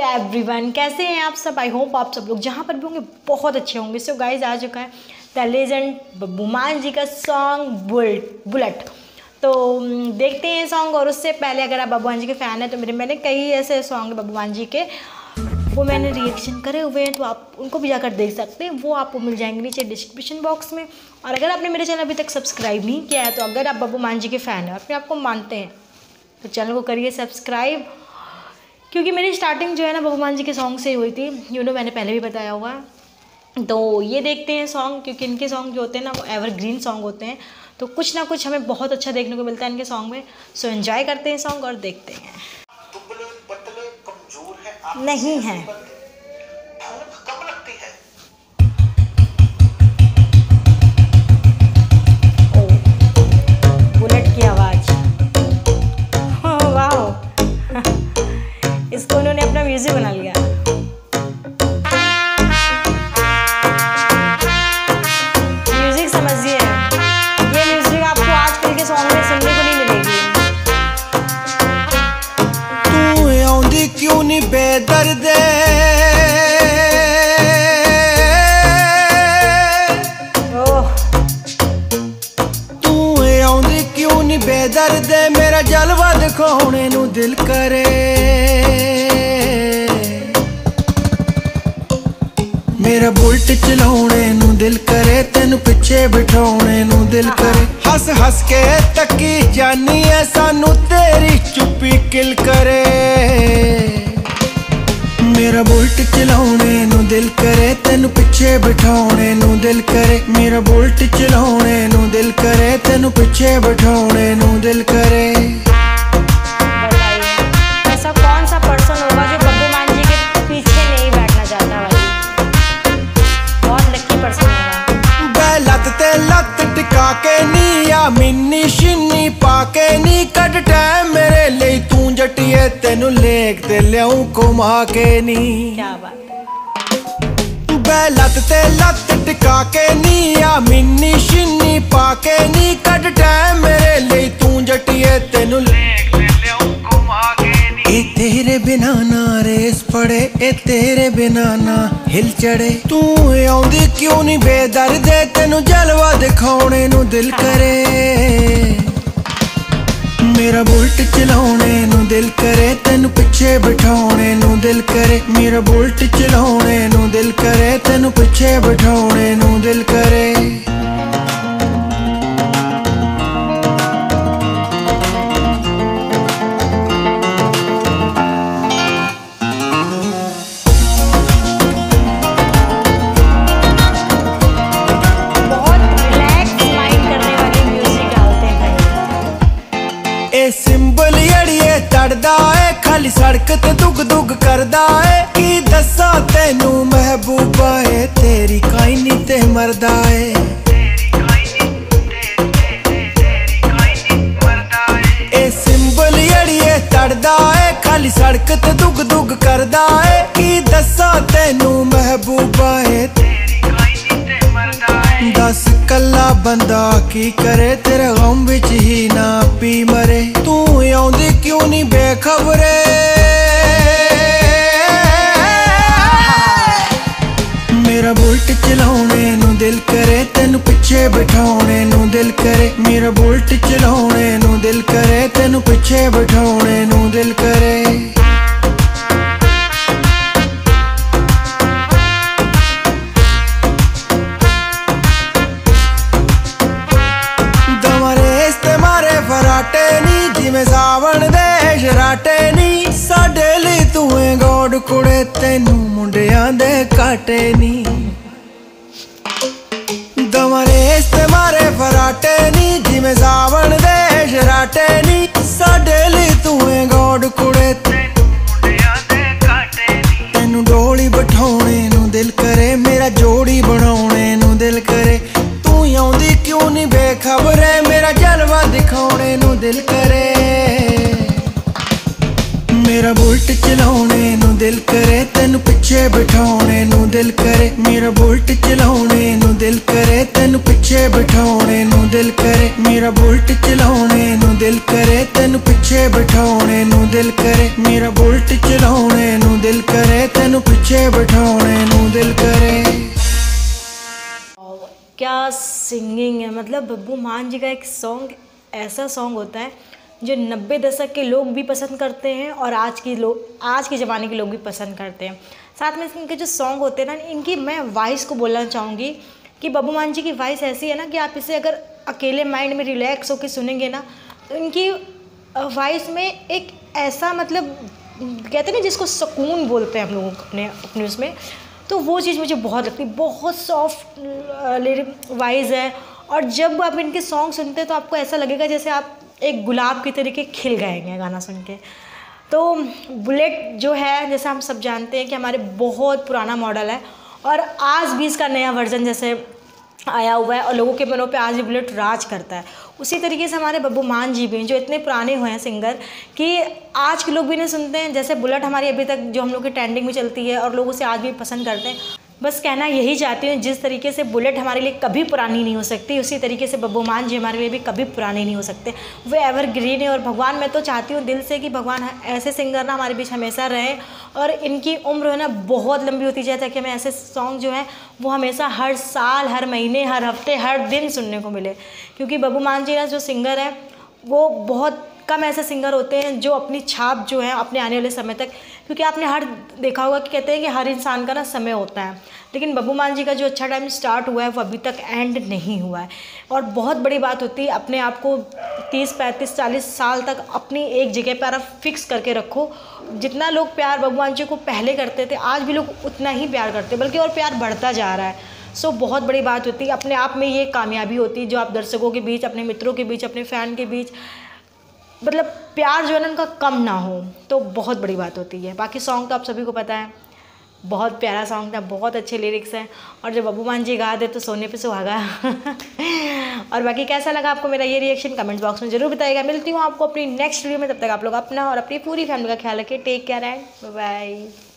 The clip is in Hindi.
एवरीवन, कैसे हैं आप सब। आई होप आप सब लोग जहाँ पर भी होंगे बहुत अच्छे होंगे। सो गाइज आ चुका है द लेजेंड बब्बू मान जी का सॉन्ग बुलेट। तो देखते हैं सॉन्ग। और उससे पहले अगर आप बब्बू मान जी के फ़ैन हैं तो मैंने कई ऐसे सॉन्ग है बब्बू मान जी के, वो मैंने रिएक्शन करे हुए हैं, तो आप उनको भी जाकर देख सकते हैं। वो आपको मिल जाएंगे नीचे डिस्क्रिप्शन बॉक्स में। और अगर आपने मेरे चैनल अभी तक सब्सक्राइब नहीं किया है तो अगर आप बब्बू मान जी के फ़ैन हैं, अपने आप को मानते हैं, तो चैनल को करिए सब्सक्राइब। क्योंकि मेरी स्टार्टिंग जो है ना बब्बू मान जी के सॉन्ग से हुई थी, मैंने पहले भी बताया हुआ। तो ये देखते हैं सॉन्ग, क्योंकि इनके सॉन्ग जो होते हैं ना वो एवरग्रीन सॉन्ग होते हैं, तो कुछ ना कुछ हमें बहुत अच्छा देखने को मिलता है इनके सॉन्ग में। सो एंजॉय करते हैं सॉन्ग और देखते हैं। नहीं है कब लगती है बुलेट की आवाज़, वाह इसको उन्होंने अपना म्यूजिक बना लिया। म्यूजिक समझिए, ये म्यूजिक आपको आजकल के सॉन्ग में सुनने को नहीं मिलेगी। तू आउंदी क्यों नहीं बेदर्दे, तू आउंदी क्यों नहीं बेदर्दे, मेरा जलवा दिखाने नू दिल करे, मेरा बुलट चलाने नू दिल करे, तेनू पिछे बिठाने नू दिल करे। हस हस के तकी जानी है सानू तेरी चुप्पी किल करे, मेरा बुलट चलाने नू दिल करे, तेनू पिछे बिठाने नू दिल करे, मेरा बुलट चलाने नू दिल करे, तेनू पिछे बिठाने नू दिल करे। ऐसा कौन सा पर्सन होगा जो बब्बू मान जी के पीछे नहीं बैठना चाहता भाई, बहुत लकी पर्सन होगा। लत ते लत टिका के नी या मिन्नी शिन्नी पाके नी, कट टाइम मेरे लिए तू जटिए, तेनू लेक ते लियाऊं घुमा के नी। क्या बात है। लत ते लत टिका के नी या मिन्नी शिन्नी पाके नी, कट टाइम मेरे लिए तू जटिए, तेनू लेक ते लियाऊं घुमा के नी। ए तेरे बिना ना रेस पड़े, ए तेरे बिना ना हिल चढ़े, तू आउंदी क्यों नहीं बेदर्दे, तेनू जलवा दिखाने नू दिल करे, मेरा बुलट चलाने नू दिल करे, तेनू पिछे बिठाने नू दिल करे, मेरा बुलट चलाने नू दिल करे, तेनू पिछे बिठाने नू दिल करे। सिंबल अड़िए चढ़दा है, खाली सड़क ते दुग दुग करदा है, की दसा तेनू महबूबा है, तेरी काइनी ते मरदा है, ए सिंबल अड़िए चढ़दा है, खाली सड़क ते दुग दुग करदा है, की दसा तेनू महबूबा है, दस कला बंदा की करे, तेरे गम विच ही ना पी मरे, तू आउंदी क्यों नहीं बेखबरे, मेरा बुलट चलाने नू दिल करे, तेनू पिछे बिठाने नू दिल करे, मेरा बुलट चलाने नू दिल करे, तेनू पिछे बिठाने नू दिल करे। फराटे नी जिमें सावण दे शराटे नी, साडे लई तू है गॉड कुड़े, तेनू मुंडियां दे काटे नी, दमरेस ते मारे फराटे नी जिमें सावण दे शराटे नी, साडे लई तू है गॉड कुड़े, तेनू मुंडियां दे काटे नी, तेनू डोली बिठाने नू दिल करे, मेरा जोड़ी बनाने नू दिल करे, तू आउंदी क्यों नहीं बेखबरे, मेरा जलवा दिखाने नू दिल करे, मेरा बुलट चलाने नू दिल करे, तेनू पिछे बिठाने नू दिल करे, मेरा बुलट चलाने नू दिल करे, तेनू पिछे बिठाने नू दिल करे, मेरा बुलट चलाने नू दिल करे, तेनू पिछे बिठाने नू दिल करे, मेरा बुलट चलाने नू दिल करे, तेनू पिछे बिठाने नू दिल करे। क्या सिंगिंग है, मतलब बब्बू मान जी का एक सॉन्ग ऐसा सॉन्ग होता है जो 90 दशक के लोग भी पसंद करते हैं और आज के ज़माने के लोग भी पसंद करते हैं। साथ में इनके जो सॉन्ग होते हैं ना, इनकी मैं वॉइस को बोलना चाहूँगी कि बब्बू मान जी की वॉइस ऐसी है ना कि आप इसे अगर अकेले माइंड में रिलैक्स होकर सुनेंगे ना, तो इनकी वॉइस में एक ऐसा, मतलब कहते हैं ना जिसको सुकून बोलते हैं हम लोग अपने उसमें, तो वो चीज़ मुझे बहुत लगती है। बहुत सॉफ्ट लिरिक वॉइस है और जब आप इनके सॉन्ग सुनते हैं तो आपको ऐसा लगेगा जैसे आप एक गुलाब की तरीके खिल गए हैं गाना सुन के। तो बुलेट जो है, जैसे हम सब जानते हैं कि हमारे बहुत पुराना मॉडल है और आज भी इसका नया वर्जन जैसे आया हुआ है और लोगों के मनों पे आज भी बुलेट राज करता है। उसी तरीके से हमारे बब्बू मान जी भी जो इतने पुराने हुए हैं सिंगर कि आज के लोग भी नहीं सुनते हैं। जैसे बुलेट हमारी अभी तक जो हम लोग की ट्रेंडिंग में चलती है और लोग उसे आज भी पसंद करते हैं। बस कहना यही चाहती हूँ, जिस तरीके से बुलेट हमारे लिए कभी पुरानी नहीं हो सकती, उसी तरीके से बब्बू मान जी हमारे लिए भी कभी पुराने नहीं हो सकते। वो एवरग्रीन है और भगवान, मैं तो चाहती हूँ दिल से कि भगवान ऐसे सिंगर ना हमारे बीच हमेशा रहें और इनकी उम्र है ना बहुत लंबी होती जाए, ताकि हमें ऐसे सॉन्ग जो हैं वो हमेशा हर साल, हर महीने, हर हफ्ते, हर दिन सुनने को मिले। क्योंकि बब्बू मान जी ना जो सिंगर है वो बहुत कम ऐसे सिंगर होते हैं जो अपनी छाप जो है अपने आने वाले समय तक, क्योंकि आपने हर देखा होगा कि कहते हैं कि हर इंसान का ना समय होता है, लेकिन बब्बू मान जी का जो अच्छा टाइम स्टार्ट हुआ है वो अभी तक एंड नहीं हुआ है। और बहुत बड़ी बात होती है, अपने आप को 30, 35, 40 साल तक अपनी एक जगह पर आप फिक्स करके रखो। जितना लोग प्यार बब्बू मान जी को पहले करते थे, आज भी लोग उतना ही प्यार करते, बल्कि और प्यार बढ़ता जा रहा है। सो बहुत बड़ी बात होती है, अपने आप में ये कामयाबी होती है जो आप दर्शकों के बीच, अपने मित्रों के बीच, अपने फ़ैन के बीच, मतलब प्यार जो है ना उनका कम ना हो, तो बहुत बड़ी बात होती है। बाकी सॉन्ग तो आप सभी को पता है, बहुत प्यारा सॉन्ग था, बहुत अच्छे लिरिक्स हैं और जब बब्बू मान जी गा दे तो सोने पे सुहागा। और बाकी कैसा लगा आपको मेरा ये रिएक्शन, कमेंट बॉक्स में ज़रूर बताइएगा। मिलती हूँ आपको अपनी नेक्स्ट वीडियो में, तब तक आप लोग अपना और अपनी पूरी फैमिली का ख्याल रखिए। Take care and bye bye.